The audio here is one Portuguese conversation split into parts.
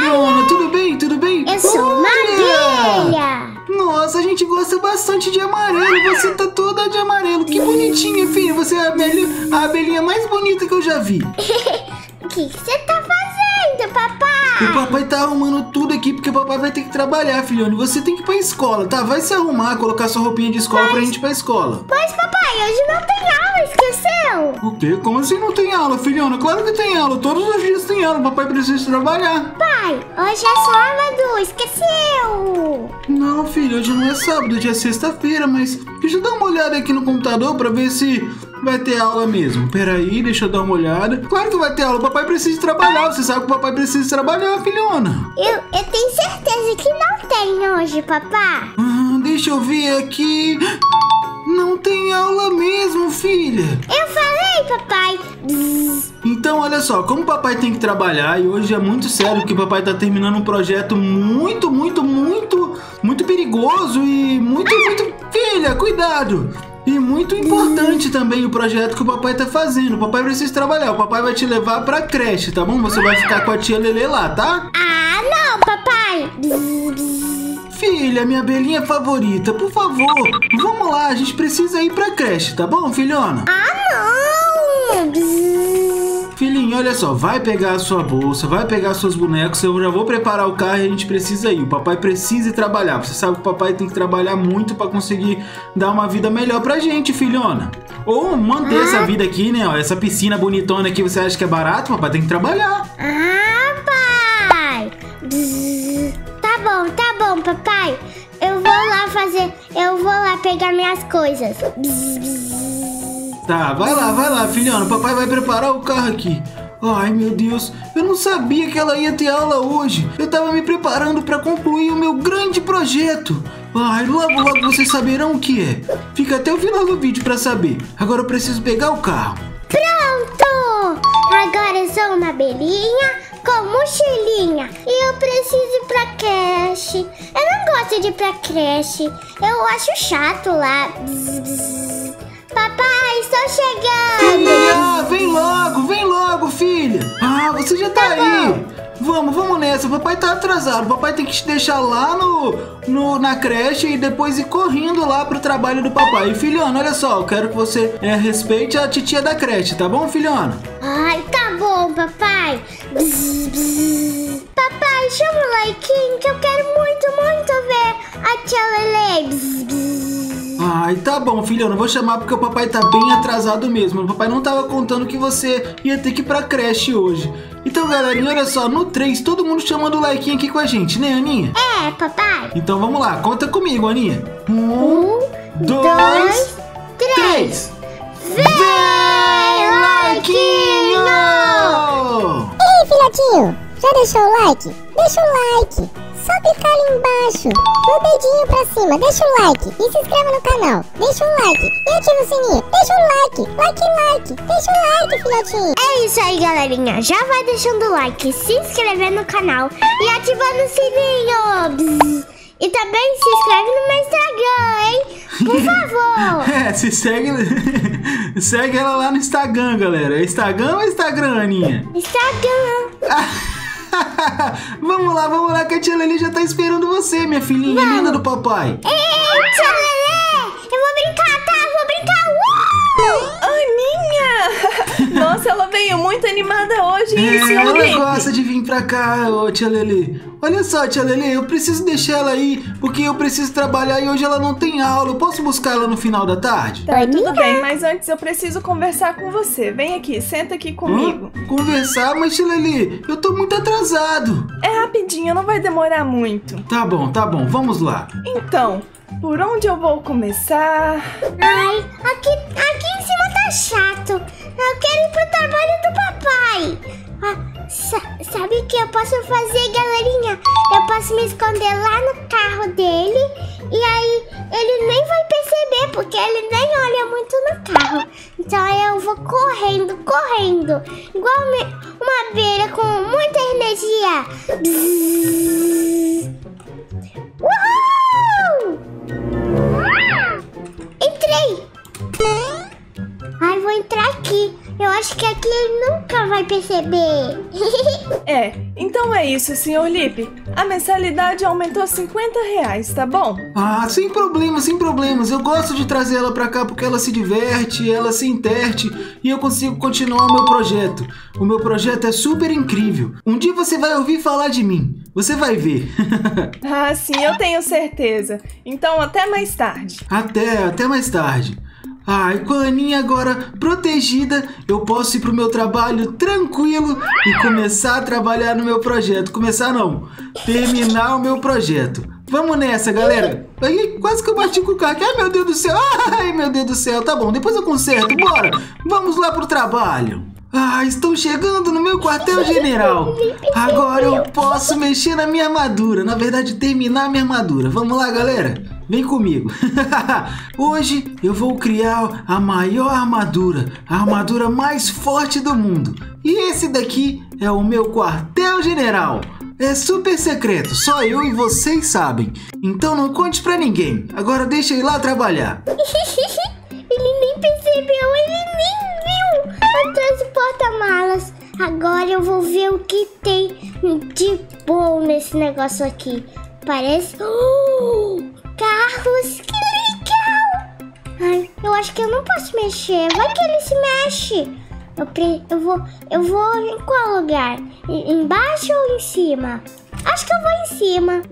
filhona? Tudo bem? Tudo bem? Eu sou uma abelha. Nossa, a gente gosta bastante de amarelo. Você tá toda de amarelo. Que bonitinha, filha. Você é a abelhinha mais bonita que eu já vi. O que você tá fazendo, papai? O papai tá arrumando tudo aqui porque o papai vai ter que trabalhar, filhona. Você tem que ir pra escola, tá? Vai se arrumar, colocar sua roupinha de escola pra gente ir pra escola. Mas, papai, hoje não tem aula, esqueceu? O quê? Como assim não tem aula, filhona? Claro que tem aula. Todos os dias tem aula. O papai precisa trabalhar. Pai, hoje é sábado, esqueceu? Não, filho, hoje não é sábado, hoje é sexta-feira, mas deixa eu dar uma olhada aqui no computador pra ver se vai ter aula mesmo. Pera aí, deixa eu dar uma olhada. Claro que vai ter aula, o papai precisa trabalhar. Você sabe que o papai precisa trabalhar, filhona. Eu tenho certeza que não tem hoje, papai. Deixa eu ver aqui. Não tem aula mesmo, filha. Eu falei, papai. Então, olha só, como o papai tem que trabalhar e hoje é muito sério porque o papai tá terminando um projeto muito perigoso e muito... Filha, cuidado! E muito importante também o projeto que o papai tá fazendo. O papai precisa trabalhar. O papai vai te levar pra creche, tá bom? Você vai ficar com a tia Lelê lá, tá? Ah, não, papai. Filha, minha abelhinha favorita, por favor, vamos lá, a gente precisa ir pra creche, tá bom, filhona? Ah, não. Filhinho, olha só, vai pegar a sua bolsa, vai pegar seus bonecos, eu já vou preparar o carro e a gente precisa ir. O papai precisa ir trabalhar, você sabe que o papai tem que trabalhar muito pra conseguir dar uma vida melhor pra gente, filhona. Ou manter essa vida aqui, né, ó, essa piscina bonitona aqui, você acha que é barato? O papai tem que trabalhar. Ah, pai. Tá bom, papai. Eu vou lá pegar minhas coisas. Tá, vai lá, filhona. O papai vai preparar o carro aqui. Ai, meu Deus. Eu não sabia que ela ia ter aula hoje. Eu tava me preparando pra concluir o meu grande projeto. Ai, logo vocês saberão o que é. Fica até o final do vídeo pra saber. Agora eu preciso pegar o carro. Pronto! Agora eu sou uma abelhinha com mochilinha e eu preciso ir pra creche. Eu não gosto de ir pra creche. Eu acho chato lá. Papai, estou chegando! Filha, vem logo, filha! Ah, você já tá aí! Vamos nessa, o papai tá atrasado. O papai tem que te deixar lá na creche e depois ir correndo lá pro trabalho do papai. E filhona, olha só, eu quero que você respeite a titia da creche, tá bom, filhona? Ai, tá bom, papai. Papai, chama o Laikinho que eu quero muito ver a tia Lelê. Ai, tá bom, filhona, eu vou chamar porque o papai tá bem atrasado mesmo. O papai não tava contando que você ia ter que ir pra creche hoje. Então, galerinha, olha só, no 3, todo mundo chamando o Laikinho aqui com a gente, né, Aninha? É, papai. Então vamos lá, conta comigo, Aninha. 1, 2, 3. Vem, Laikinho! Ei, filhotinho, já deixou o like? Deixa o like. Só clicar ali embaixo, no dedinho pra cima, deixa o like e se inscreva no canal. Deixa o like e ativa o sininho. Deixa o like, deixa o like, filhotinho. É isso aí, galerinha. Já vai deixando o like, se inscrevendo no canal e ativando o sininho. E também se inscreve no meu Instagram, hein? Por favor. Se segue, segue ela lá no Instagram, galera. É Instagram ou Instagram, Aninha? Instagram. Vamos lá, que a tia Lelê já tá esperando você, minha filhinha linda do papai. Ei, tia Lelê, eu vou brincar, tá? Eu vou brincar. Aninha! Nossa, ela veio muito animada hoje. Ela gosta de vir pra cá, ô tia Lelê. Olha só, tia Lelê, eu preciso deixar ela aí, porque eu preciso trabalhar e hoje ela não tem aula. Eu posso buscar ela no final da tarde? Tá, tudo bem, mas antes eu preciso conversar com você. Vem aqui, senta aqui comigo. Conversar? Mas, tia Lelê, eu tô muito atrasado. É rapidinho, não vai demorar muito. Tá bom, vamos lá. Então, por onde eu vou começar? Ai, aqui em cima tá chato. Eu quero ir pro trabalho do papai. Sabe o que eu posso fazer, galerinha? Eu posso me esconder lá no carro dele e aí ele nem vai perceber, porque ele nem olha muito no carro. Então eu vou correndo, igual uma abelha com muita energia. Uhul! Entrei! Ai, vou entrar aqui. Eu acho que aqui ele nunca vai perceber. Então é isso, Sr. Lipe. A mensalidade aumentou R$50, tá bom? Ah, sem problemas, sem problemas. Eu gosto de trazer ela pra cá porque ela se diverte, ela se enterte e eu consigo continuar o meu projeto. O meu projeto é super incrível. Um dia você vai ouvir falar de mim. Você vai ver. Ah, sim, eu tenho certeza. Então até mais tarde. Até mais tarde. E com a Aninha agora protegida, eu posso ir pro meu trabalho tranquilo e começar a trabalhar no meu projeto. Começar não, terminar o meu projeto. Vamos nessa, galera. Aí, quase que eu bati com o carro. Ai, meu Deus do céu. Ai, meu Deus do céu. Tá bom, depois eu conserto. Bora. Vamos lá pro trabalho. Estou chegando no meu quartel-general. Agora eu posso mexer na minha armadura. Na verdade, terminar a minha armadura. Vamos lá, galera. Vem comigo. Hoje eu vou criar a maior armadura. A armadura mais forte do mundo. E esse daqui é o meu quartel-general. É super secreto. Só eu e vocês sabem. Então não conte pra ninguém. Agora deixa eu ir lá trabalhar. Ele nem percebeu, ele nem viu atrás do porta-malas. Agora eu vou ver o que tem de bom nesse negócio aqui. Parece... carros, que legal! Eu acho que eu não posso mexer. Vai que ele se mexe. Eu vou em qual lugar? Embaixo ou em cima? Acho que eu vou em cima.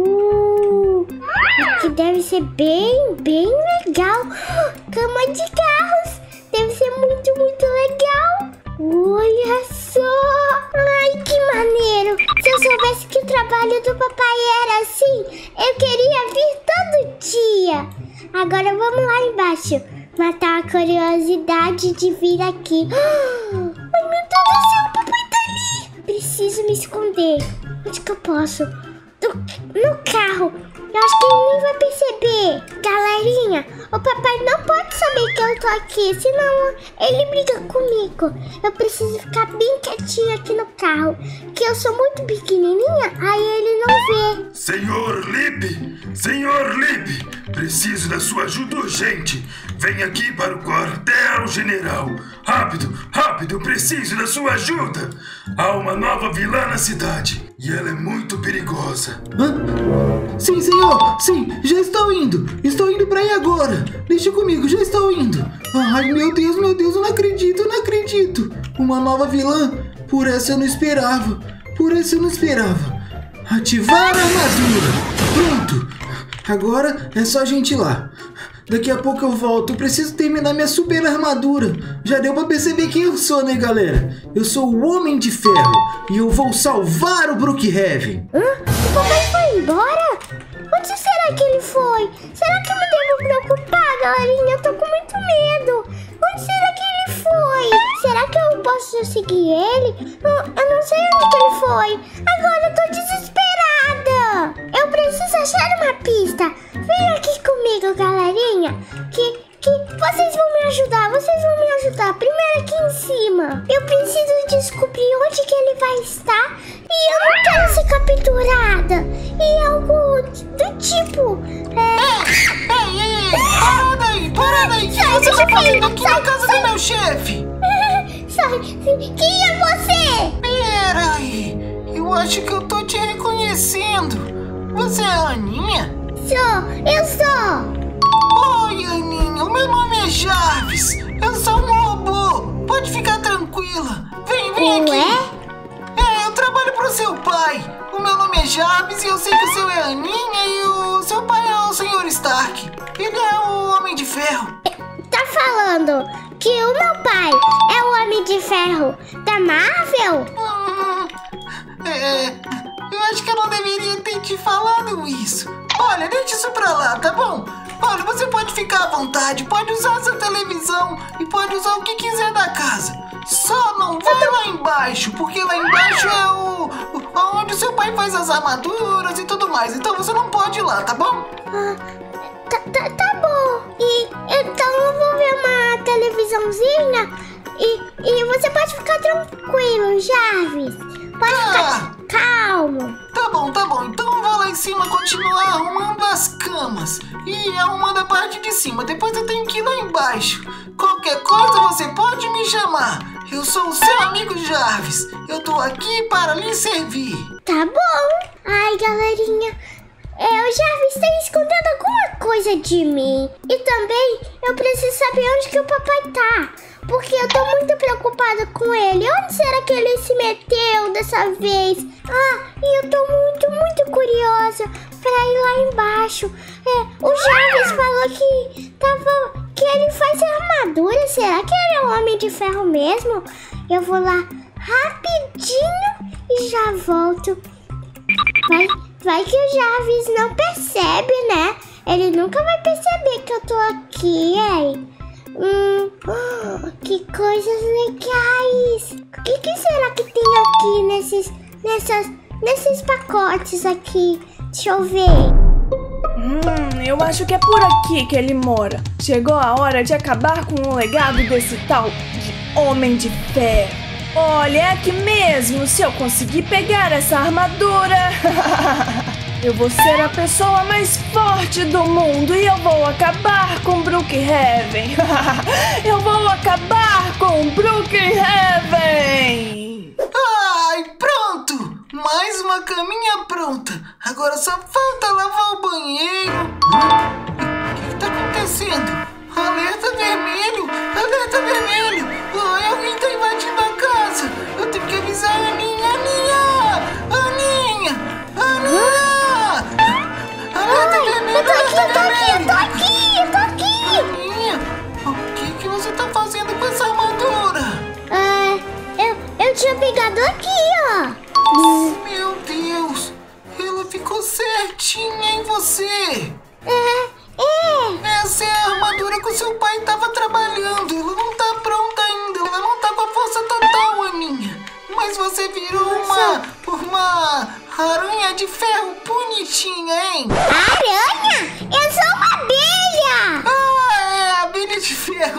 Aqui deve ser bem legal. Cama de carros. Deve ser muito legal. Olha só. Ai, que maneiro. Se eu soubesse que o trabalho do papai era assim, eu queria vir todo dia. Agora vamos lá embaixo. Matar a curiosidade de vir aqui. Ai, meu Deus do céu, o papai tá ali. Preciso me esconder. Onde que eu posso? No carro. Eu acho que ele nem vai perceber. Galerinha, o papai não pode saber que eu tô aqui, senão ele briga comigo. Eu preciso ficar bem quietinha aqui no carro, que eu sou muito pequenininha, aí ele não vê. Senhor Lipe, preciso da sua ajuda urgente. Venha aqui para o quartel-general. Rápido, preciso da sua ajuda. Há uma nova vilã na cidade e ela é muito perigosa. Sim, senhor, sim, já estou indo. Estou indo pra aí agora. Deixa comigo, já estou indo. Ai, meu Deus, eu não acredito. Uma nova vilã? Por essa eu não esperava. Ativar a armadura. Pronto. Agora é só a gente ir lá. Daqui a pouco eu volto. Eu preciso terminar minha super armadura. Já deu pra perceber quem eu sou, né, galera? Eu sou o Homem de Ferro e eu vou salvar o Brookhaven. O papai foi embora? Onde será que ele foi? Será que eu me devo preocupar, galerinha? Eu tô com muito medo. Onde será que ele foi? Será que eu posso seguir ele? Eu não sei onde que ele foi. Agora eu tô desesperada. Eu preciso achar uma pista. Vem aqui comigo, galerinha, que vocês vão me ajudar. Primeiro aqui em cima. Eu preciso descobrir onde que ele vai estar. E eu não quero ser capturada. E algo do tipo... Ei, para daí. O que você tá fazendo aqui na casa do meu chefe? Sai, quem é você? Pera aí, eu acho que eu tô te reconhecendo. Você é a Aninha? Eu sou. Oi, Aninha, o meu nome é Jarvis. Eu sou um robô. Pode ficar tranquila. Vem aqui. Eu trabalho pro seu pai. O meu nome é Jarvis e eu sei que o seu é a Aninha e o seu pai é o Sr. Stark. Ele é o Homem de Ferro. Tá falando que o meu pai é o Homem de Ferro da Marvel? Eu acho que eu não deveria ter te falado isso. Olha, deixa isso pra lá, tá bom? Olha, você pode ficar à vontade, pode usar essa televisão e pode usar o que quiser da casa. Só não vai lá embaixo, porque lá embaixo é onde o seu pai faz as armaduras e tudo mais. Então você não pode ir lá, tá bom? Tá bom. E então eu vou ver uma televisãozinha e você pode ficar tranquilo, Jarvis. Pode ficar calmo. Tá bom. Então eu vou lá em cima continuar arrumando as camas e arrumando a parte de cima. Depois eu tenho que ir lá embaixo. Qualquer coisa você pode chamar. Eu sou o seu amigo Jarvis. Eu tô aqui para lhe servir. Tá bom. Ai, galerinha, o Jarvis tá escondendo alguma coisa de mim. E também eu preciso saber onde que o papai tá, porque eu tô muito preocupada com ele. Onde será que ele se meteu dessa vez? E eu tô muito curiosa pra ir lá embaixo. O Jarvis falou que ele faz armadura. Será que ele é um homem de ferro mesmo? Eu vou lá rapidinho e já volto. Vai que o Jarvis não percebe, né? Ele nunca vai perceber que eu tô aqui, hein? Que coisas legais! O que será que tem aqui nesses pacotes aqui? Deixa eu ver. Eu acho que é por aqui que ele mora. Chegou a hora de acabar com o legado desse tal de Homem de Ferro. Olha, é aqui mesmo. Se eu conseguir pegar essa armadura, eu vou ser a pessoa mais forte do mundo e eu vou acabar com Brookhaven. Eu vou acabar com Brookhaven. Ai, pronto! Mais uma caminha pronta. Agora só falta lavar o banheiro. O que tá acontecendo? Alerta vermelho! Alerta vermelho! Ai, alguém tá invadindo a casa! Eu tenho que avisar a Aninha! Aninha! Alerta vermelho! Eu tô aqui! Aninha, o que você tá fazendo com essa armadura? Eu tinha pegado aqui, ó. Meu Deus! Ela ficou certinha em você! Essa é a armadura que o seu pai estava trabalhando. Ela não tá pronta ainda. Ela não tá com a força total, Aninha. Mas você virou uma aranha de ferro bonitinha, hein? Aranha? Eu sou uma abelha! Abelha de ferro.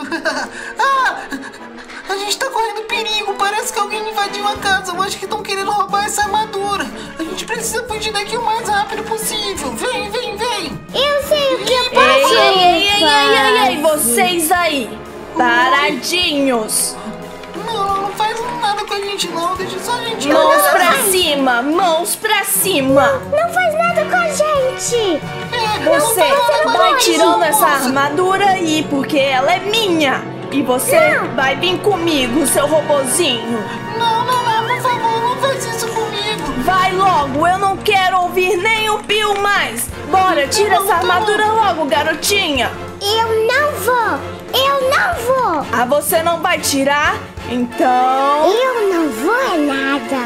A gente tá correndo perigo. Parece que alguém invadiu a casa. Eu acho que estão querendo roubar essa armadura. A gente precisa fugir daqui o mais rápido possível. Vem! Eu sei o que eu posso Ei, vocês aí, paradinhos. Não faz nada com a gente não. Deixa só a gente... Mãos pra cima. Não faz nada com a gente. Você vai tirando essa armadura aí, porque ela é minha. E você vai vir comigo, seu robozinho. Não, por favor, não faz isso comigo. Vai logo, eu não quero ouvir nem o pio mais. Bora, tira essa armadura logo, garotinha. Eu não vou. Você não vai tirar? Então... Eu não vou lutar.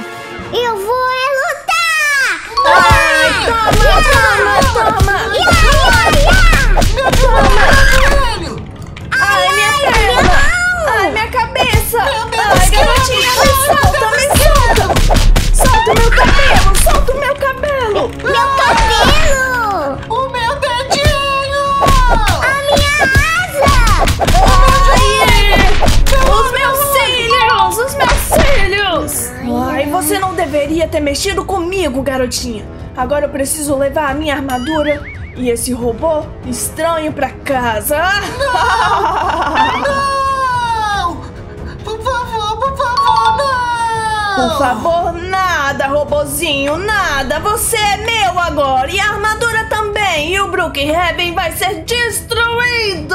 Ai, toma! Ai, minha perna! Ai, minha cabeça! Ai, garotinha, me solta! Solta o meu cabelo! Meu cabelo! O meu dedinho! A minha asa! Os meus cílios! Ai, você não deveria ter mexido comigo, garotinha. Agora eu preciso levar a minha armadura e esse robô estranho pra casa. Não! Por favor, não! Por favor, nada, robozinho, nada. Você é meu agora e a armadura também. E o Brookhaven vai ser destruído.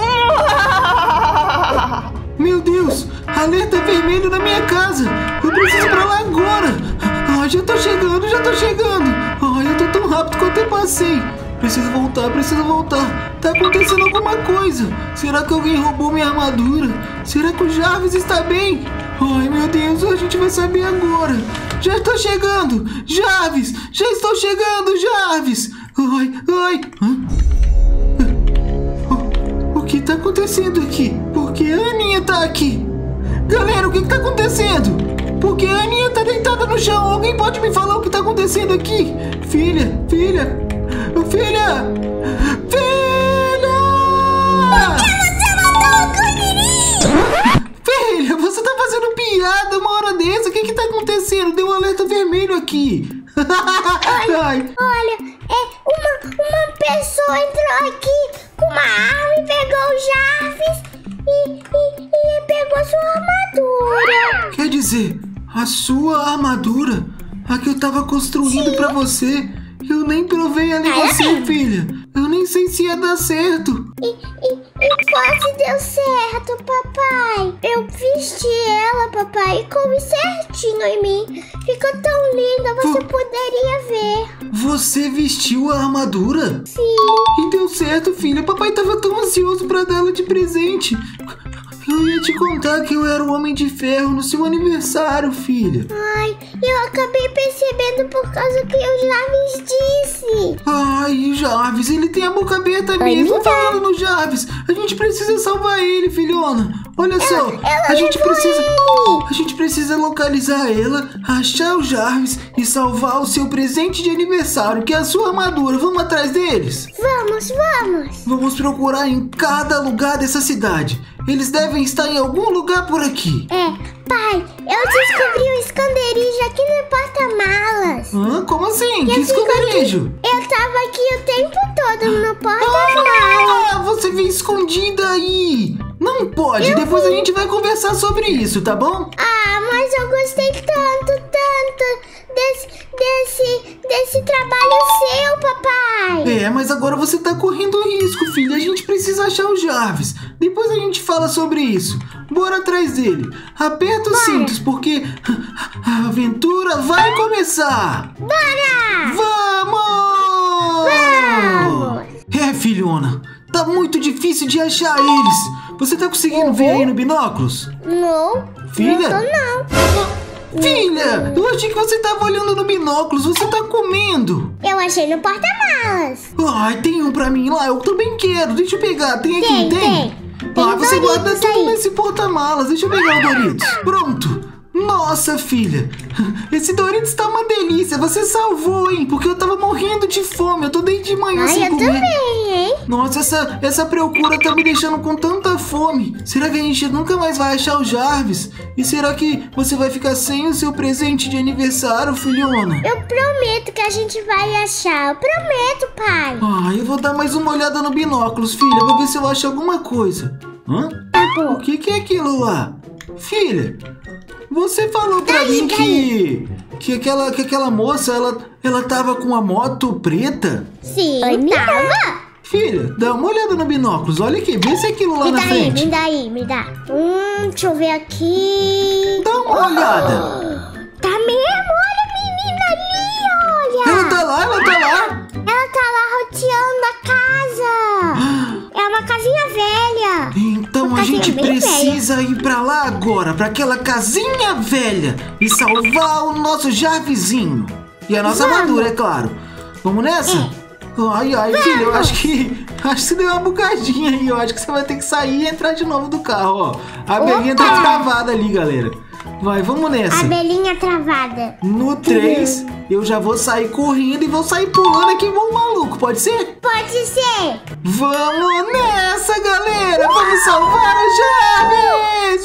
Meu Deus! Alerta vermelho na minha casa! Eu preciso pra lá agora! Já tô chegando! Eu tô tão rápido quanto eu passei! Preciso voltar! Tá acontecendo alguma coisa! Será que alguém roubou minha armadura? Será que o Jarvis está bem? Ai, meu Deus, a gente vai saber agora! Já estou chegando! Jarvis! Já estou chegando, Jarvis! Ai! O que tá acontecendo aqui? Por que a Aninha tá aqui? Galera, o que tá acontecendo? Por que a Aninha tá deitada no chão? Alguém pode me falar o que tá acontecendo aqui? Filha! Por que você matou o Conirinho? Filha, você tá fazendo piada uma hora dessa? O que tá acontecendo? Deu um alerta vermelho aqui. Olha, uma pessoa entrou aqui com uma arma e pegou o Jarvis e pegou a sua armadura. Quer dizer, a sua armadura? A que eu tava construindo pra você? Eu nem provei ela em você, filha. Eu nem sei se ia dar certo. E quase deu certo, papai. Eu vesti ela, papai, e coube certinho em mim. Ficou tão linda, você poderia ver. Você vestiu a armadura? Sim. E deu certo, filha. Papai tava tão ansioso pra dar ela de presente. Eu ia te contar que eu era o Homem de Ferro no seu aniversário, filha. Ai, eu acabei percebendo por causa que eu já disse. Ai, Jarvis, ele tem a boca aberta mesmo. Falando no Jarvis, a gente precisa salvar ele, filhona. Olha só, a gente precisa localizar ela, achar o Jarvis e salvar o seu presente de aniversário, que é a sua armadura. Vamos atrás deles? Vamos. Vamos procurar em cada lugar dessa cidade. Eles devem estar em algum lugar por aqui. Pai, eu descobri um esconderijo aqui no porta-malas. Hã? Como assim? Que esconderijo? Eu tava aqui o tempo todo no porta-malas. Ah, você veio escondida aí. Não pode, depois a gente vai conversar sobre isso, tá bom? Ah, mas eu gostei tanto desse trabalho seu, papai. Mas agora você tá correndo risco, filha. A gente precisa achar o Jarvis. Depois a gente fala sobre isso. Bora atrás dele. Aperta os cintos, porque a aventura vai começar. Bora! Vamos! Filhona, tá muito difícil de achar eles. Você tá conseguindo ver aí no binóculos? Não. Filha? Não. Filha, eu achei que você tava olhando no binóculos. Você tá comendo. Eu achei no porta-malas. Ai, tem um pra mim lá. Eu também quero. Deixa eu pegar. Tem aqui, tem? Tem Você guarda Doritos tudo aí. nesse porta-malas. Deixa eu pegar o Doritos. Pronto. Nossa, filha. Esse Doritos tá uma delícia. Você salvou, hein? Porque eu tava morrendo de fome. Eu tô desde de manhã sem Eu comer. também, hein? Nossa, essa procura tá me deixando com tanta fome. Será que a gente nunca mais vai achar o Jarvis? E será que você vai ficar sem o seu presente de aniversário, filhona? Eu prometo que a gente vai achar. Eu prometo, pai. Eu vou dar mais uma olhada no binóculos, filha. Vou ver se eu acho alguma coisa. Hã? Tá bom. O que é aquilo lá? Filha, você falou pra mim que aquela moça, ela tava com a moto preta? Sim, tava. Filha, dá uma olhada no binóculos. Olha aqui, vê se é aquilo lá na frente. Me dá. Deixa eu ver aqui. Dá uma olhada. Tá mesmo? Olha a menina ali, olha. Ela tá lá? Ela tá lá roteando a casa. É uma casinha velha. Então Uma a casinha gente bem precisa ir pra lá agora, pra aquela casinha velha e salvar o nosso Jarvizinho. E a nossa armadura, é claro. Vamos nessa? Ai, filha, eu acho que você deu uma bugadinha aí. Eu acho que você vai ter que sair e entrar de novo do carro, ó. A abelhinha tá travada ali, galera. Vai, vamos nessa. Abelhinha travada. No 3, eu já vou sair correndo e vou sair pulando aqui igual um maluco, pode ser? Pode ser. Vamos nessa, galera! Vamos salvar o Jarvis!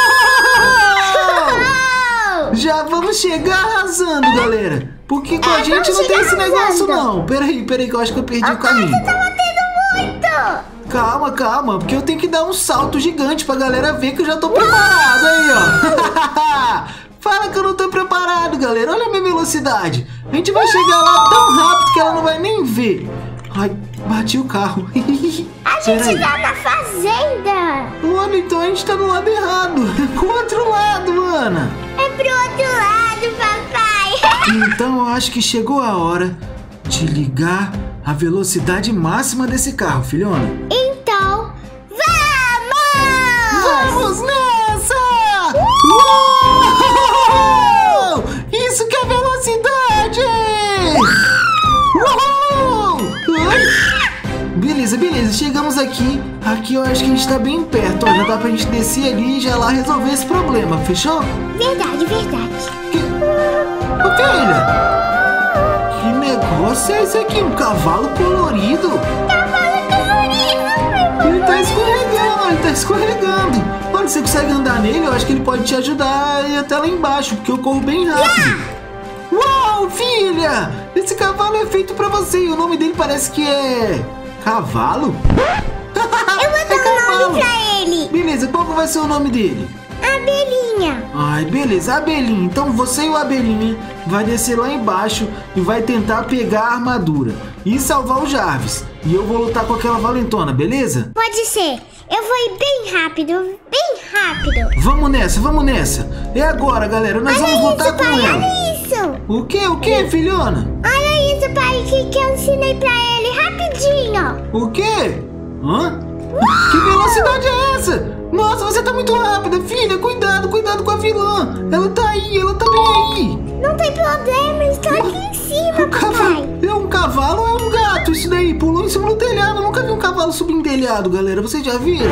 Uau! Já vamos chegar arrasando, galera! Porque com a gente não tem esse negócio, não. Peraí, que eu acho que eu perdi o caminho. Você tá batendo muito. Calma, porque eu tenho que dar um salto gigante pra galera ver que eu já tô preparado aí, ó. Fala que eu não tô preparado, galera. Olha a minha velocidade. A gente vai chegar lá tão rápido que ela não vai nem ver. Ai, bati o carro. A gente tá na fazenda. Olha, então a gente tá no lado errado. Com o outro lado, Ana. É pro outro lado, papai. Então eu acho que chegou a hora de ligar a velocidade máxima desse carro, filhona. Então, vamos! Vamos nessa! Uou! Isso que é velocidade! Uou! Ai! Beleza, chegamos aqui. Aqui eu acho que a gente tá bem perto, ó. Já dá pra gente descer ali e já lá resolver esse problema, fechou? Verdade. Ô, filha! Que negócio é esse aqui? Um cavalo colorido? Ele tá escorregando. Olha, você consegue andar nele? Eu acho que ele pode te ajudar a ir até lá embaixo, porque eu corro bem rápido. Uau, filha! Esse cavalo é feito pra você e o nome dele parece que é... Cavalo? Eu vou dar um nome pra dele. Beleza, qual que vai ser o nome dele? Abelhinha. Ai, beleza, Abelhinha. Então você e o Abelhinha vai descer lá embaixo e vai tentar pegar a armadura e salvar o Jarvis. E eu vou lutar com aquela valentona, beleza? Pode ser. Eu vou ir bem rápido, bem rápido. Vamos nessa, vamos nessa. É agora, galera, nós vamos lutar com ela. Olha isso. O quê, filhona? Olha isso, pai, que eu ensinei pra ele rapidinho. O quê? Hã? Que velocidade é essa? Nossa, você tá muito rápida, filha. Cuidado com a vilã. Ela tá aí, ela tá bem aí. Não tem problema, estou aqui em cima, papai. É um cavalo ou é um gato? Isso daí pulou em cima do telhado. Eu nunca vi um cavalo subir em telhado, galera. Vocês já viram?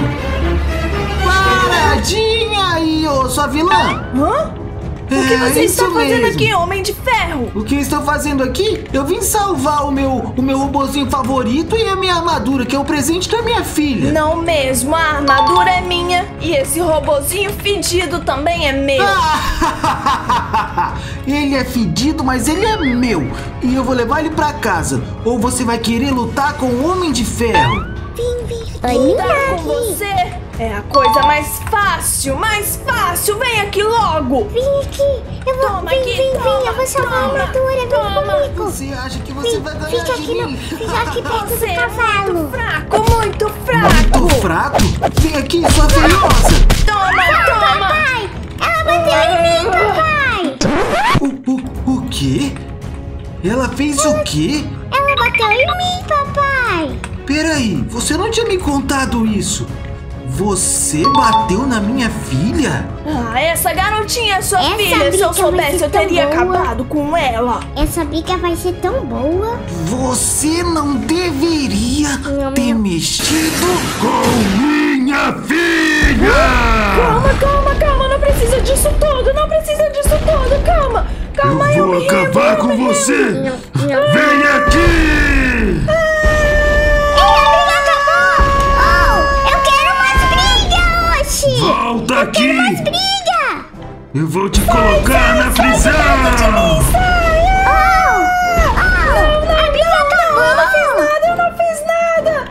Paradinha aí, ô sua vilã. Hã? O que você está fazendo aqui, Homem de Ferro? O que eu estou fazendo aqui? Eu vim salvar o meu robozinho favorito e a minha armadura, que é o presente da minha filha. Não mesmo, a armadura é minha e esse robozinho fedido também é meu. Ele é fedido, mas ele é meu. E eu vou levar ele pra casa. Ou você vai querer lutar com o Homem de Ferro. Lutar com você é a coisa mais fácil, vem aqui logo. Vem aqui, eu vou, Toma vem, aqui, vem, toma, eu vou salvar a toma, armadura, vem toma. comigo. Você acha que você vai ganhar Fica de aqui, mim? fica aqui perto Você do é cavalo. muito fraco, muito fraco. Muito fraco? Vem aqui, sua feiosa. Toma. Papai, ela bateu em mim, papai. O quê? Ela fez o quê? Ela bateu em mim, papai. Peraí, você não tinha me contado isso. Você bateu na minha filha? Ah, essa garotinha é sua Essa filha. Se eu briga vai soubesse, ser eu teria tão boa. acabado com ela. Essa briga vai ser tão boa. Você não deveria ter mexido Com minha filha! Calma, não precisa disso tudo, calma, Eu vou acabar com você! Vem aqui! Eu quero mais briga, Oxi. Volta aqui! Briga. Eu vou te colocar na prisão! A briga acabou. Eu não fiz nada.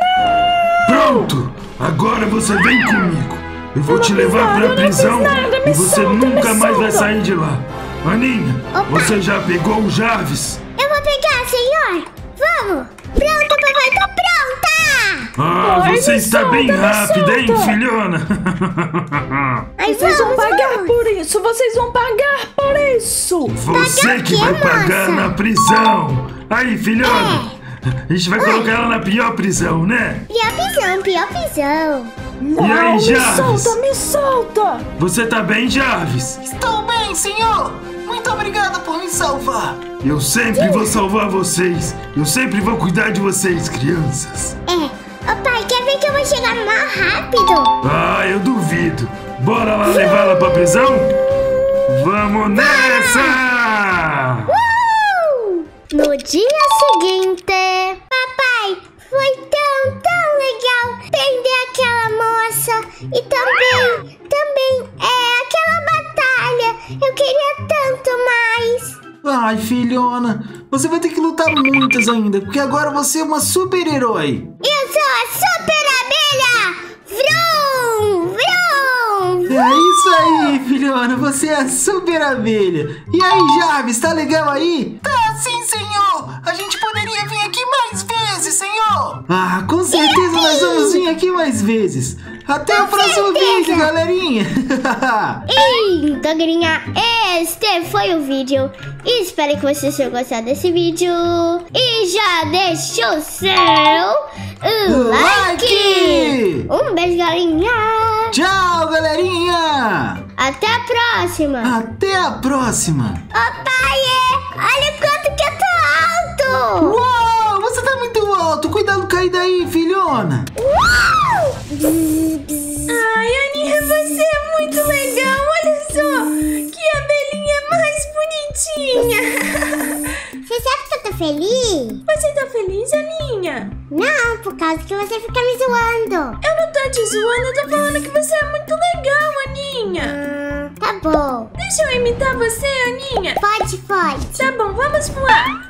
Pronto! Agora você vem comigo! Eu vou te levar pra prisão e você nunca mais vai sair de lá! Aninha, você já pegou o Jarvis? Eu vou pegar, senhor. Vamos. Pronto, papai, tô pronta. Ah, Ai, você me está solta, bem me rápida, hein, solta. filhona? Ai, Vocês vão pagar vamos. por isso, vocês vão pagar por isso. Você que vai pagar na prisão! Aí, filhona! A gente vai colocar ela na pior prisão, né? Pior prisão. E aí, Me Jarvis? solta. Você tá bem, Jarvis? Estou bem, senhor. Muito obrigado por me salvar. Eu sempre vou salvar vocês. Eu sempre vou cuidar de vocês, crianças. Ô pai, quer ver que eu vou chegar mais rápido? Ah, eu duvido. Bora lá levá-la pra prisão? Vamos nessa! No dia seguinte, papai, foi tão legal prender aquela moça e também aquela batalha. Eu queria tanto mais. Ai, filhona, você vai ter que lutar muitas ainda, porque agora você é uma super-herói. Eu sou a Super Abelha! Vrum! Vrum! É isso aí, filhona, você é a super-abelha. E aí, Jarvis, tá legal aí? Tá sim, senhor. A gente poderia vir aqui mais vezes, senhor. Ah, com certeza nós vamos vir aqui mais vezes. Até o próximo vídeo, galerinha. Então, galerinha, este foi o vídeo. Espero que vocês tenham gostado desse vídeo. E já deixa o seu like. Um beijo, galerinha. Tchau, galerinha. Até a próxima. Até a próxima. Ô, pai, olha quanto que eu tô alto. Uau, você tá muito alto. Cuidado, cair daí, filhona. Ai, Aninha, você é muito legal. Olha só, que abelhinha mais bonitinha. Você sabe que eu tô feliz? Você tá feliz, Aninha? Não, por causa que você fica me zoando. Eu não tô te zoando, eu tô falando que você é muito legal, Aninha. Tá bom. Deixa eu imitar você, Aninha. Pode. Tá bom, vamos voar.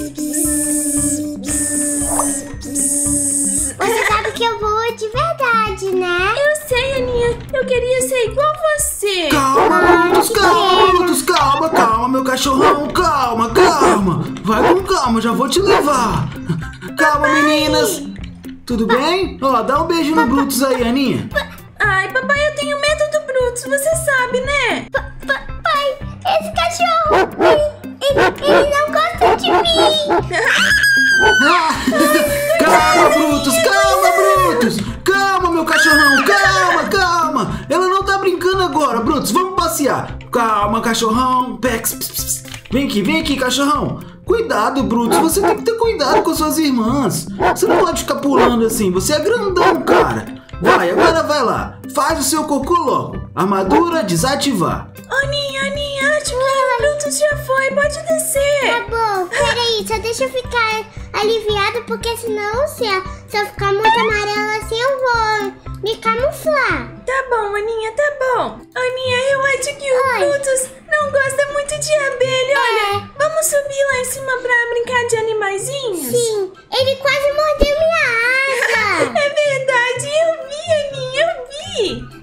Você sabe que eu vou de verdade. verdade, né? Eu sei, Aninha. Eu queria ser igual você. Calma, meu cachorrão, calma. Vai com calma, já vou te levar. Calma, meninas. Tudo bem? Ó, dá um beijo no Brutus aí, Aninha. Ai, papai, eu tenho medo do Brutus, você sabe, né? Pai, esse cachorro, ele não gosta de mim. Calma, Brutus. Calma, meu cachorrão, calma. Ela não tá brincando agora, Brutus, vamos passear. Calma, cachorrão. Pex. Vem aqui, cachorrão. Cuidado, Brutus, você tem que ter cuidado com suas irmãs. Você não pode ficar pulando assim, você é grandão, cara. Agora vai lá. Faz o seu cocô logo. Armadura desativar. Aninha, acho que o Brutus já foi, pode descer. Tá bom, peraí, só deixa eu ficar aliviada, porque senão se eu ficar muito amarela assim, eu vou me camuflar. Tá bom, Aninha, tá bom. Aninha, eu acho que o Brutus não gosta muito de abelha. Olha, vamos subir lá em cima pra brincar de animaizinhos? Sim, ele quase mordeu minha asa. É verdade, eu vi, Aninha, eu vi.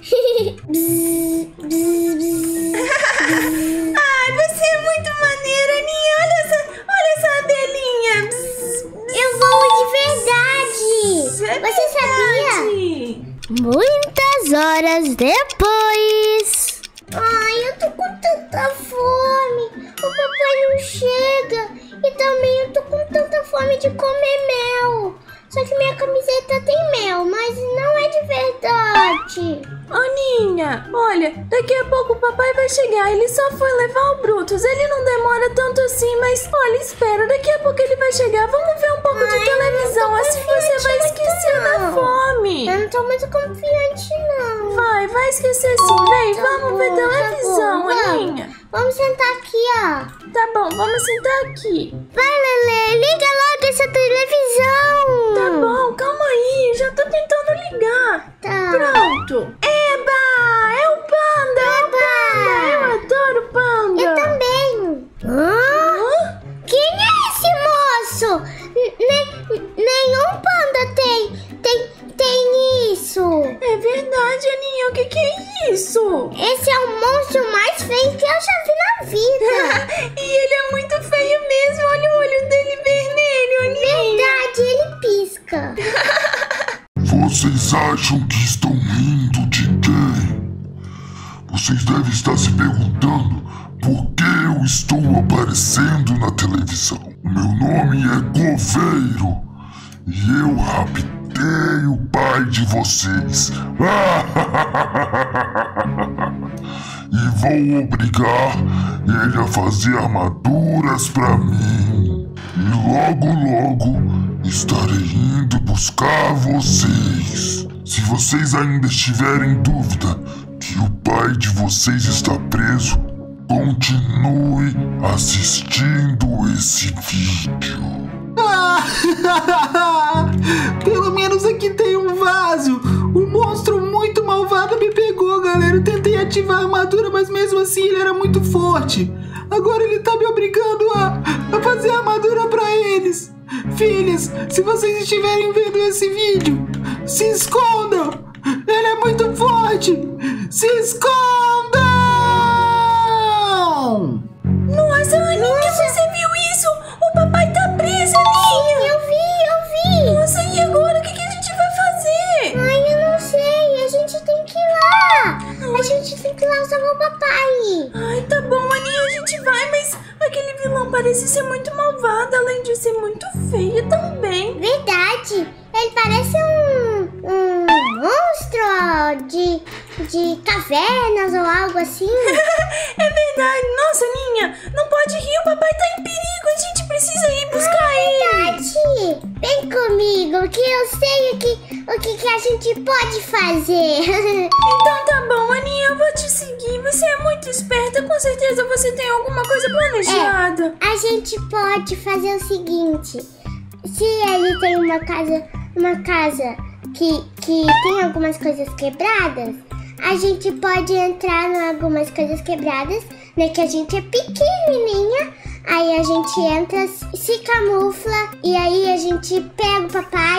Ai, você é muito maneira, Aninha. Olha essa abelhinha. Eu vou de verdade. Você sabia? Muitas horas depois. Ai, eu tô com tanta fome. O papai não chega. E também eu tô com tanta fome de comer mel. Só que minha camiseta tem mel, mas não é de verdade. Aninha, olha, daqui a pouco o papai vai chegar. Ele só foi levar o Brutus. Ele não demora tanto assim, mas olha, espera, daqui a pouco ele vai chegar. Vamos ver um pouco de televisão, assim você vai esquecer da fome. Eu não tô muito confiante, não. Vai esquecer sim. Vem, vamos ver televisão, Aninha. Vamos sentar aqui, ó. Tá bom, vamos sentar aqui. Vai, Lelê, liga logo essa televisão. Tá bom, calma aí, já tô tentando ligar. Tá. Pronto. Eba, é o panda, eu adoro panda. Eu também. Hã? Quem é esse moço? Nenhum panda tem isso. É verdade, Aninha, o que é isso? Esse é o monstro mais feio que eu já vi na vida. E ele é muito feio mesmo, olha o olho dele vermelho, Aninha. Verdade, ele pisca. Vocês acham que estão rindo de quem? Vocês devem estar se perguntando por que eu estou aparecendo na televisão. Meu nome é Coveiro e eu raptei o pai de vocês. E vou obrigar ele a fazer armaduras pra mim. E logo estarei indo buscar vocês. Se vocês ainda estiverem em dúvida que o pai de vocês está preso, continue assistindo esse vídeo. Pelo menos aqui tem um vaso. Um monstro muito malvado me pegou, galera. Eu tentei ativar a armadura, mas mesmo assim ele era muito forte. Agora ele tá me obrigando a fazer armadura pra eles. Filhas, se vocês estiverem vendo esse vídeo, se escondam. Ele é muito forte. Se escondam! Nossa, Aninha, você viu isso? O papai tá preso, Aninha. Eu vi. Nossa, e agora? O que a gente vai fazer? Ai, eu não sei. A gente tem que ir lá. A gente tem que ir lá salvar o papai. Ai, tá bom, Aninha, a gente vai, mas aquele vilão parece ser muito malvado, além de ser muito feio também. Verdade. Ele parece um monstro de cavernas ou algo assim. É verdade. Nossa, Aninha, não pode rir, o papai tá em perigo. A gente precisa ir buscar ele. Verdade. Vem comigo, que eu sei o que a gente pode fazer. Então tá bom, Aninha, eu vou te seguir. Você é muito esperta, com certeza você tem alguma coisa planejada. A gente pode fazer o seguinte. Se ele tem uma casa que tem algumas coisas quebradas, a gente pode entrar em algumas coisas quebradas, né? Que a gente é pequenininha. Aí a gente entra, se camufla e aí a gente pega o papai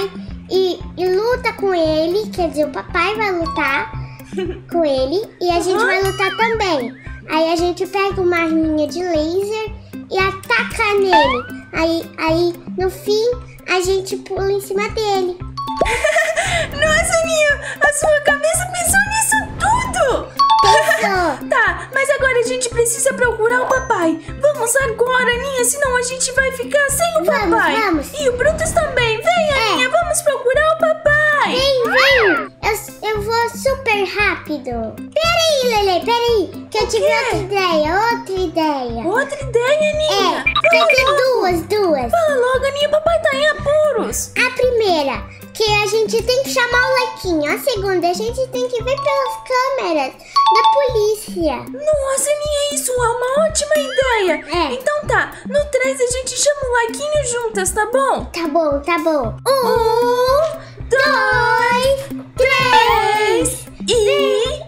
e luta com ele. Quer dizer, o papai vai lutar com ele e a gente vai lutar também. Aí a gente pega uma arminha de laser e ataca nele. Aí no fim, a gente pula em cima dele. Nossa, Aninha, a sua cabeça pensou nisso tudo! Pensou. Tá, mas agora a gente precisa procurar o papai. Vamos agora, Aninha, senão a gente vai ficar sem o papai. Vamos. E o Brutus também. Vem, Aninha, vamos procurar o papai. Vem. Eu vou super rápido. Peraí, Lelê, peraí. Que eu tive outra ideia. Outra ideia, Aninha? Quer dizer, duas. Fala logo, Aninha, papai tá em apuros. A primeira, que a gente tem que chamar o Lequinho. A segunda, a gente tem que ver pelas câmeras da polícia. Nossa, Aninha, isso é uma ótima ideia. É. Então tá, no 3 a gente chama o Lequinho juntas, tá bom? Tá bom. 1, 2, 3 e...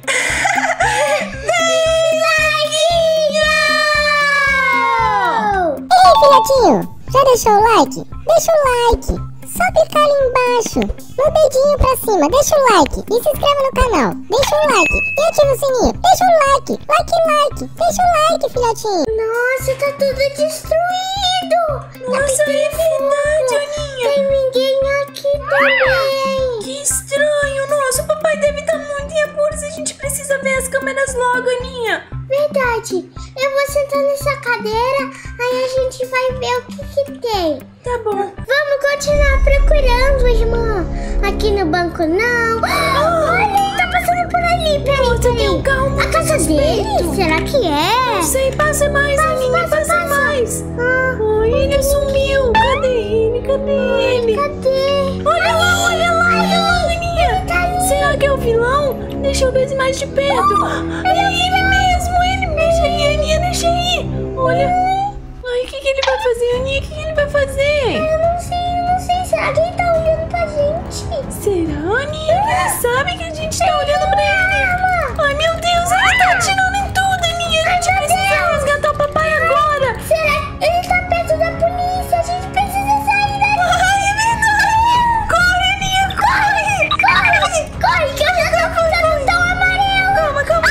Ei, filhotinho, já deixou o like? Deixa o like. Só clicar ali embaixo, no dedinho pra cima, deixa o like e se inscreva no canal. Deixa o like e ativa o sininho. Deixa o like. Deixa o like, filhotinho. Nossa, tá tudo destruído. Nossa, é verdade, Aninha. Tem ninguém aqui também. Que estranho. Nossa, o papai deve estar muito em apuros. A gente precisa ver as câmeras logo, Aninha. Verdade. Eu vou sentar nessa cadeira, aí a gente vai ver o que tem. Tá bom. Vamos continuar procurando, irmã. Aqui no banco não. Olha, tá passando por ali. Peraí. Calma, A casa dele? Será que é? Não sei, passa mais, Aninha, passa mais. Ah, Ai, ele sumiu. Cadê ele? cadê? Olha lá, Aninha. Tá ali. Será que é o vilão? Deixa eu ver mais de perto. É ele mesmo. Deixa aí, Aninha, deixa aí. Olha. Ai, o que ele vai fazer, Aninha? O que ele vai fazer? Eu não sei. Será que ele tá olhando pra gente? Será, Aninha? Ele sabe que a gente tá olhando pra ele. Ai, meu Deus, ele tá atirando em tudo, Aninha. A gente precisa resgatar o papai agora. Será que ele tá perto da polícia? A gente precisa sair daqui. Ai, é verdade. Corre, Aninha, corre, Que eu já tô ficando tão amarelo. Calma.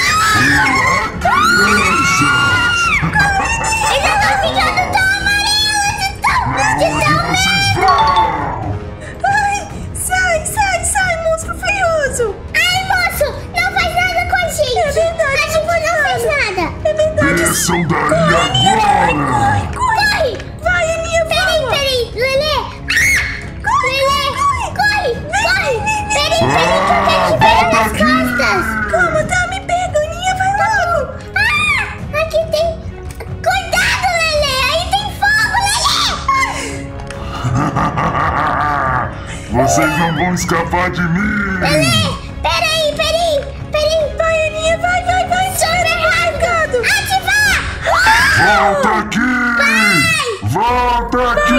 Eu já tô ficando tão amarelo de tão Ai, sai, monstro feioso. Ai, moço, não faz nada com a gente. É verdade, A gente não fez nada. É verdade. Desçam daí agora! Corre. Vai, Aninha, vamos. Peraí, Lelê. Corre. Peraí, porque a gente pega nas costas. Calma, tá, me pega, Aninha, vai logo. Aqui tem... Cuidado, Lelê. Aí tem fogo, Lelê. Vocês não vão escapar de mim! Peraí. Vai, Aninha, vai. Supermercado. Ativar. Volta aqui! Volta aqui!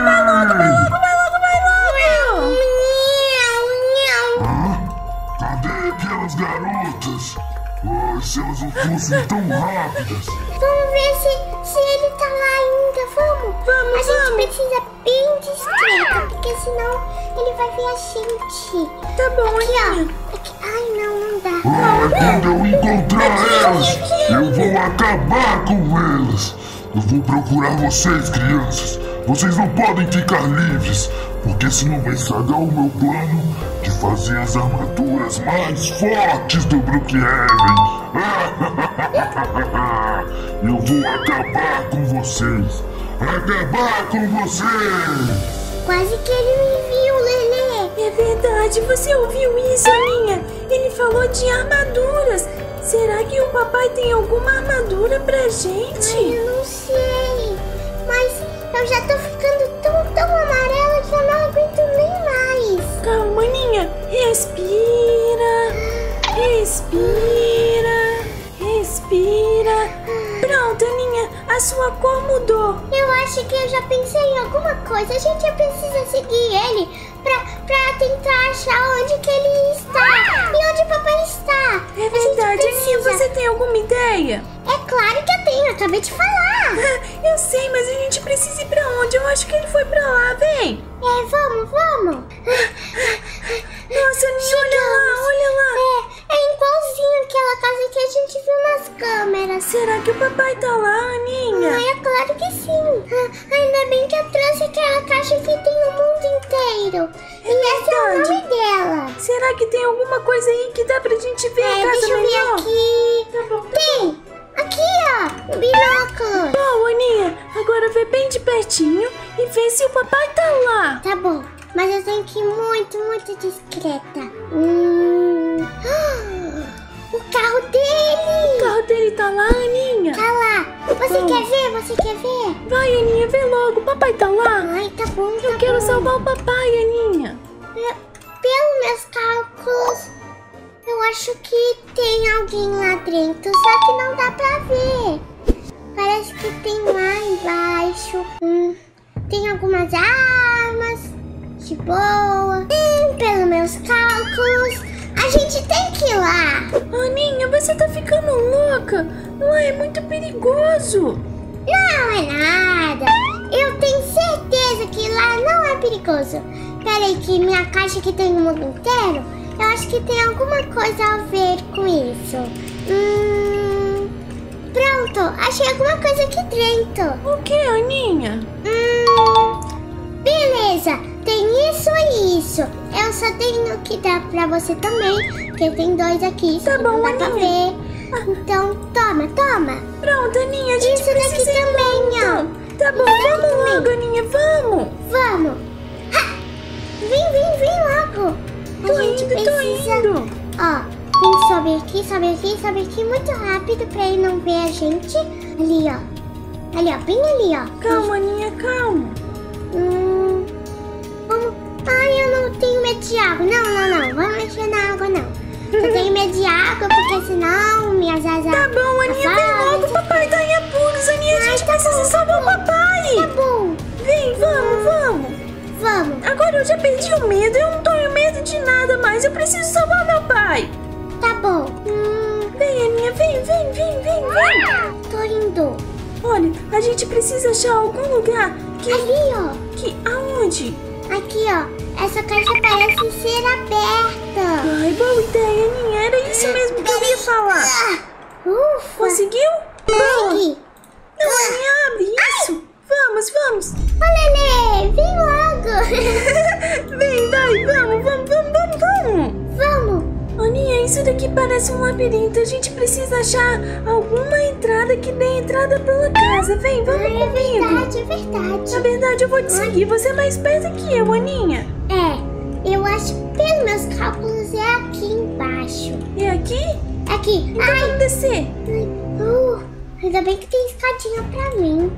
Vai logo. Cadê aquelas garotas? Oh, se elas não fossem tão rápidas! Vamos ver se ele tá lá ainda. Vamos. A gente precisa bem discreta, porque senão ele vai ver a gente. Tá bom, Aqui, Aninha. ó. Aqui. Ai, não dá. Quando eu encontrar elas, eu vou acabar com elas! Eu vou procurar vocês, crianças! Vocês não podem ficar livres, porque senão vai estragar o meu plano de fazer as armaduras mais fortes do Brookhaven! Eu vou acabar com vocês! Acabar com vocês! Quase que ele me viu, Lelê. É verdade, você ouviu isso, Aninha? Ele falou de armaduras. Será que o papai tem alguma armadura pra gente? Eu não sei. Mas eu já tô ficando tão amarela que eu não aguento nem mais. Calma, Aninha. Respira. Pronto, Aninha, a sua cor mudou. Eu acho que eu já pensei em alguma coisa. A gente precisa seguir ele pra tentar achar onde que ele está. E onde o papai está. É verdade, Aninha, você tem alguma ideia? É claro que eu tenho, eu acabei de falar. Eu sei, mas a gente precisa ir pra onde? Eu acho que ele foi pra lá, vem. Vamos. Nossa, Aninha, olha lá. É igualzinho aquela casa que a gente viu nas câmeras. Será que o papai tá lá, Aninha? É claro que sim. Ainda bem que eu trouxe aquela caixa que tem no mundo inteiro. E esse é o nome dela. Será que tem alguma coisa aí que dá pra gente ver a casa Deixa eu ver melhor? aqui. Tá bom. Tem. Aqui, ó. O binóculo. Bom, Aninha, agora vê bem de pertinho e vê se o papai tá lá. Tá bom. Mas eu tenho que ir muito, muito discreta. O carro dele! O carro dele tá lá, Aninha? Tá lá. Você quer ver? Vai, Aninha, vê logo. O papai tá lá? Ai, tá bom, tá Eu quero bom. salvar o papai, Aninha. Pelos meus cálculos, eu acho que tem alguém lá dentro, só que não dá pra ver. Parece que tem lá embaixo. Tem algumas armas. De boa. Pelos meus cálculos, a gente tem que ir lá. Aninha, você tá ficando louca. Lá é muito perigoso. Não é nada. Eu tenho certeza que lá não é perigoso. Peraí que minha caixa que tem no mundo inteiro, eu acho que tem alguma coisa a ver com isso. Pronto, achei alguma coisa aqui dentro. O que, Aninha? Beleza, tem isso e isso. Eu só tenho que dar pra você também, porque tem dois aqui, Tá só que bom, não dá pra Aninha. ver. Então, toma. Pronto, Aninha, a gente Isso daqui precisa ir também, ó. logo. Tá bom, Isso daqui vamos também. logo, Aninha, vamos. Vamos. Ha! Vem logo. Tô indo. Ó, tem que sobe aqui muito rápido pra ele não ver a gente. Ali, ó, bem ali, ó. Calma, Aninha, calma. Vamos. Ai, eu não tenho medo de água. Não. Vamos mexer na água, não. Eu tenho medo de água porque senão minhas asas... Tá bom, Aninha, vem logo, o papai tá em apuros, Aninha, a gente precisa salvar o papai. Tá bom. Vem, vamos. Vamos. Agora eu já perdi o medo, eu não tenho medo de nada mais, eu preciso salvar meu pai. Tá bom. Vem, Aninha, vem. Tô indo. Olha, a gente precisa achar algum lugar que... Ali, ó. Aonde? Aqui, ó. Essa caixa parece ser aberta. Ai, boa ideia, Aninha, era isso mesmo que eu ia falar. Ufa. Conseguiu? Consegui. Não, Aninha, abre isso. Vamos. Ô, Lelê, vem logo. Vem, vai, vamos. Vamos. Aninha, isso daqui parece um labirinto. A gente precisa achar alguma entrada que dê entrada pela casa. Vem, vamos É comigo. verdade. Na verdade, eu vou te seguir. Você é mais perto que eu, Aninha. Eu acho, pelos meus cálculos, é aqui embaixo. É aqui? Aqui. Então vamos descer. Ainda bem que tem escadinha pra mim.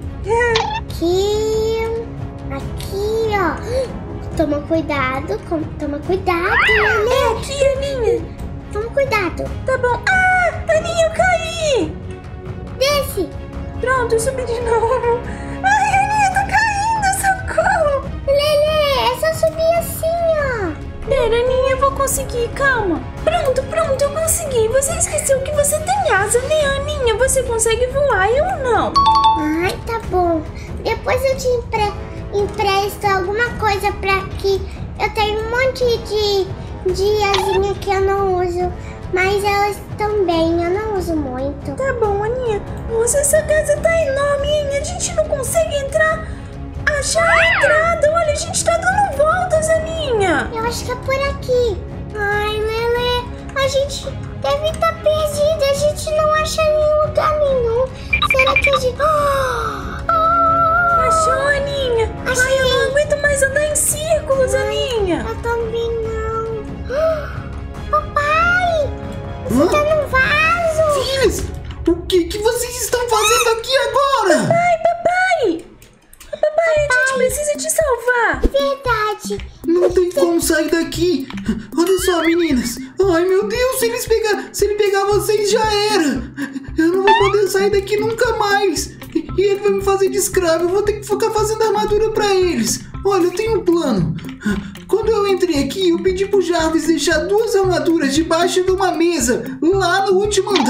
Aqui, ó. Toma cuidado, Lelê. É aqui, Aninha. Toma cuidado. Tá bom. Ah, Aninha, eu caí. Desce. Pronto, eu subi de novo. Ai, Aninha, tô caindo, socorro. Lelê, é só subir assim, ó. Pera, Aninha, eu vou conseguir, calma. Pronto, eu consegui. Você esqueceu que você tem asa, né, Aninha? Você consegue voar, eu não. Ai, tá bom. Depois eu te empresto alguma coisa pra que eu tenho um monte de asinha que eu não uso. Mas elas também, eu não uso muito. Tá bom, Aninha. Nossa, essa casa tá enorme, hein? A gente não consegue entrar. Achar a entrada. Olha, a gente tá dando voltas, Aninha. Eu acho que é por aqui. Ai, Lelê, a gente deve estar perdida. A gente não acha em lugar nenhum. Será que a gente... Achou, Aninha? Achei. Ai, eu não aguento mais andar em círculos, Aninha. Eu também não. Papai, você tá no vaso. Filhas, o que vocês estão fazendo aqui agora? Papai, a gente precisa te salvar. Verdade. Não tem como sair daqui. Olha só, meninas. Ai, meu Deus, se ele pegar vocês, já era. Eu não vou poder sair daqui nunca mais. E ele vai me fazer de escravo. Eu vou ter que ficar fazendo armadura pra eles. Olha, eu tenho um plano. Quando eu entrei aqui, eu pedi pro Jarvis deixar 2 armaduras debaixo de uma mesa, lá no último andar.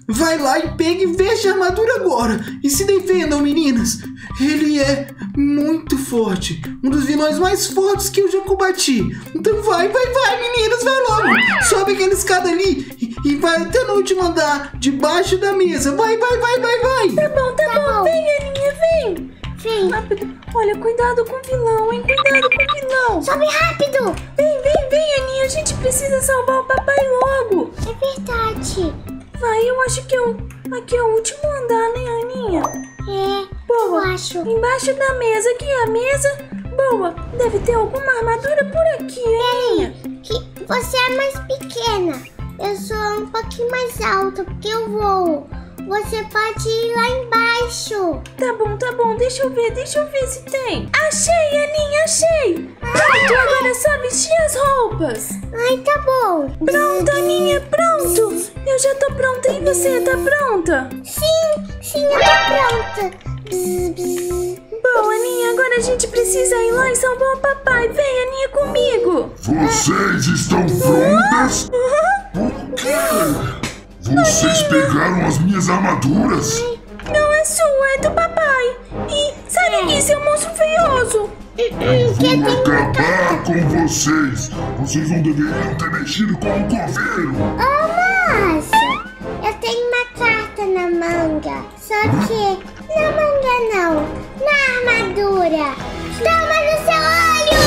vai lá e pega e veste a armadura agora. E se defendam, meninas. Ele é muito forte. Um dos vilões mais fortes que eu já combati. Então vai, meninas, vai logo. Sobe aquela escada ali e vai até no último andar, debaixo da mesa. Vai. Tá bom. Vem, Aninha, vem. Vem. Rápido. Olha, cuidado com o vilão, hein? Cuidado com o vilão. Sobe rápido. Vem, Aninha. A gente precisa salvar o papai logo. É verdade. Vai, eu acho que aqui é o último andar, né, Aninha? Eu acho. Embaixo da mesa, aqui é a mesa. Boa, deve ter alguma armadura por aqui, Aninha. Que você é mais pequena. Eu sou um pouquinho mais alta, porque eu voo. Você pode ir lá embaixo. Tá bom, deixa eu ver se tem. Achei, Aninha, achei. Pronto, agora é só vestir as roupas. Ai, tá bom. Pronto, Aninha, pronto. Eu já tô pronta, e você, tá pronta? Sim, eu tô pronta. Bom, Aninha, agora a gente precisa ir lá e salvar o papai. Vem, Aninha, comigo. Vocês estão prontas? Por quê? Vocês pegaram as minhas armaduras? Não é sua, é do papai. E sai daqui, seu monstro feioso. Vou acabar com vocês. Vocês não deveriam ter mexido com o coveiro. Moça, eu tenho uma carta na manga. Só que na manga não, na armadura. Toma no seu olho!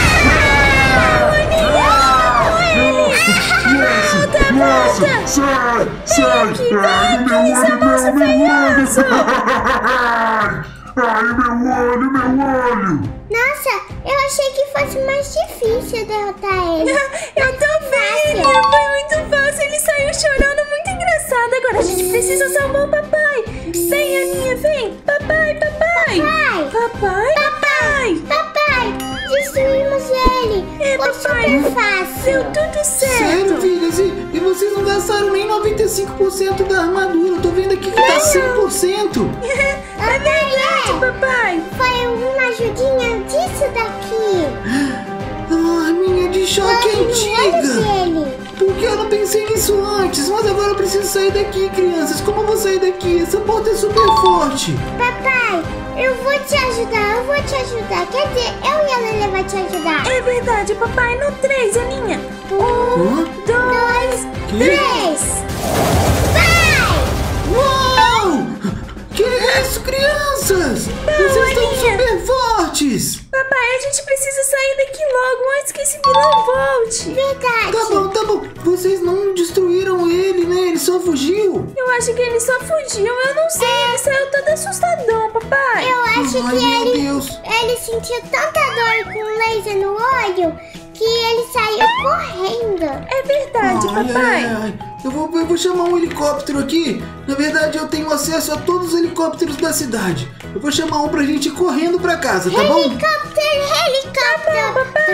Nossa, sai! Ai, meu olho! Nossa, eu achei que fosse mais difícil derrotar ele. Eu também, Aninha, foi muito fácil. Ele saiu chorando, muito engraçado. Agora a gente precisa salvar o papai. Vem, Aninha, vem. Papai. Destruímos ele. Foi super fácil. Deu tudo certo. Sério, filhas? E vocês não gastaram nem 95% da armadura. Eu tô vendo aqui que tá 100%. É verdade, papai. Foi uma ajudinha disso daqui. Ah, minha de choque Olha antiga. dele. Porque eu não pensei nisso antes. Mas agora eu preciso sair daqui, crianças. Como eu vou sair daqui? Essa porta é super forte. Papai, eu vou te ajudar. Quer dizer, eu e a Lelê vai te ajudar. É verdade, papai. No 3, Aninha. 1, Hã? 2, Que? 3. Uau! Que isso, crianças? Vocês estão Aninha. super fortes. Papai, a gente precisa sair daqui logo antes que esse vilão volte. Verdade. Tá bom. Vocês não destruíram ele, né? Ele só fugiu. Eu acho que ele só fugiu. Eu não sei. Ele saiu todo assustadão, papai. Eu acho Ai, que meu Deus. ele sentiu tanta dor com um laser no olho que ele saiu correndo. É verdade, papai. Ai. Eu vou chamar um helicóptero aqui. Na verdade, eu tenho acesso a todos os helicópteros da cidade. Eu vou chamar um pra gente ir correndo pra casa, tá bom? Helicóptero.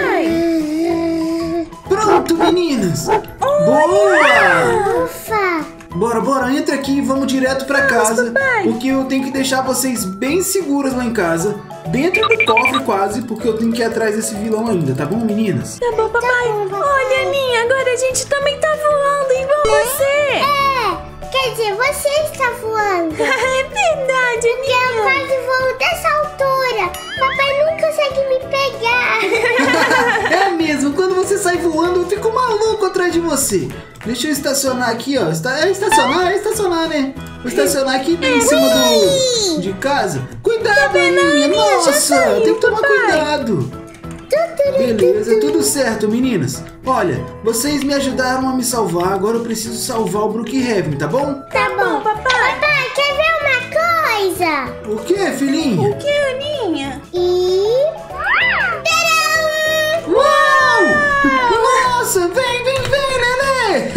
Tá Pronto, meninas. Boa! Ufa. Bora, entra aqui e vamos direto pra casa. papai. Porque eu tenho que deixar vocês bem seguras lá em casa. Dentro do cofre quase, porque eu tenho que ir atrás desse vilão ainda, tá bom, meninas? Tá bom, papai. Olha, Aninha, agora a gente também tá voando igual você. Quer dizer, você está voando. É verdade, Eu Aninha. quase voo dessa altura. Papai não consegue me pegar. É mesmo, quando você sai voando, eu fico maluco atrás de você. Deixa eu estacionar aqui, ó. É estacionar, né? Vou estacionar aqui bem em cima de casa. Cuidado, Aninha. Nossa, tem que tomar cuidado. Beleza, tudo certo, meninas. Olha, vocês me ajudaram a me salvar. Agora eu preciso salvar o Brookhaven, tá bom? Tá bom, papai. Papai, quer ver uma coisa? O que, filhinha? O que, Aninha? E... Uau! Nossa, vem, Lelê!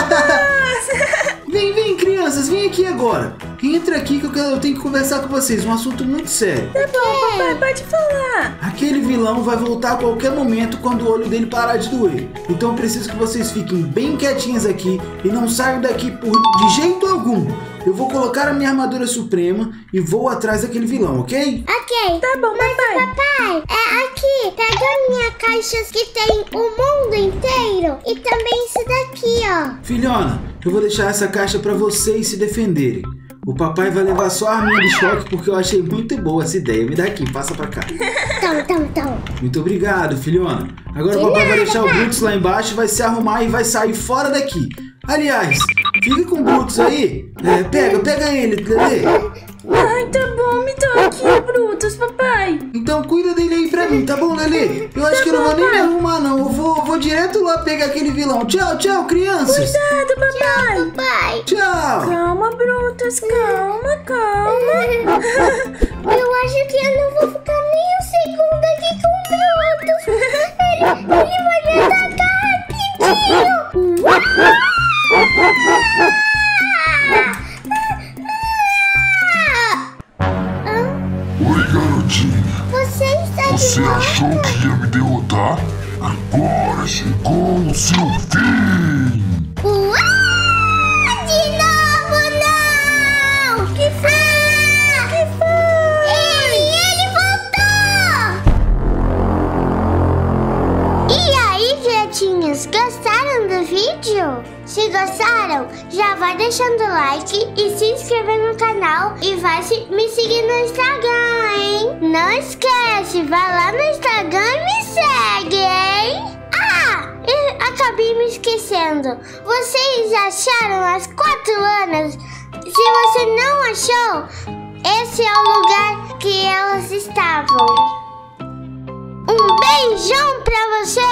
Vem, crianças, vem aqui agora. Entra aqui que eu tenho que conversar com vocês, um assunto muito sério. Tá bom, papai, pode falar. Aquele vilão vai voltar a qualquer momento quando o olho dele parar de doer. Então eu preciso que vocês fiquem bem quietinhos aqui e não saiam daqui de jeito algum. Eu vou colocar a minha armadura suprema e vou atrás daquele vilão, ok? Ok. Tá bom, papai. Papai, é aqui. Pega a minha caixa que tem o mundo inteiro e também isso daqui, ó. Filhona, eu vou deixar essa caixa pra vocês se defenderem. O papai vai levar só a arminha de choque porque eu achei muito boa essa ideia. Me dá aqui, passa pra cá. Então. Muito obrigado, filhona. Agora o papai vai deixar o Brutus lá embaixo, vai se arrumar e vai sair fora daqui. Aliás, fica com o Brutus aí. Pega ele, Lelê. Ai, tá bom, me dá aqui, Brutus, papai. Então cuida dele aí pra mim, tá bom, Lelê? Eu acho que eu não vou nem me arrumar, não. Eu vou direto lá pegar aquele vilão. Tchau, crianças. Cuidado, papai. Pai, Tchau. Calma, Brutus, calma. eu acho que eu não vou ficar nem um segundo aqui com o Brutus. Ele vai me atacar rapidinho. Oi, garotinha. Você está Você de volta? achou que ia me derrotar? Agora chegou o seu fim! De novo, não! Que foi? Ele voltou! E aí, criatinhas, gostaram do vídeo? Se gostaram, já vai deixando o like e se inscrever no canal e vai me seguir no Instagram, hein? Não esquece, vai lá no Instagram e me segue, hein? Eu acabei me esquecendo. Vocês acharam as 4 anas? Se você não achou, esse é o lugar que elas estavam. Um beijão pra você!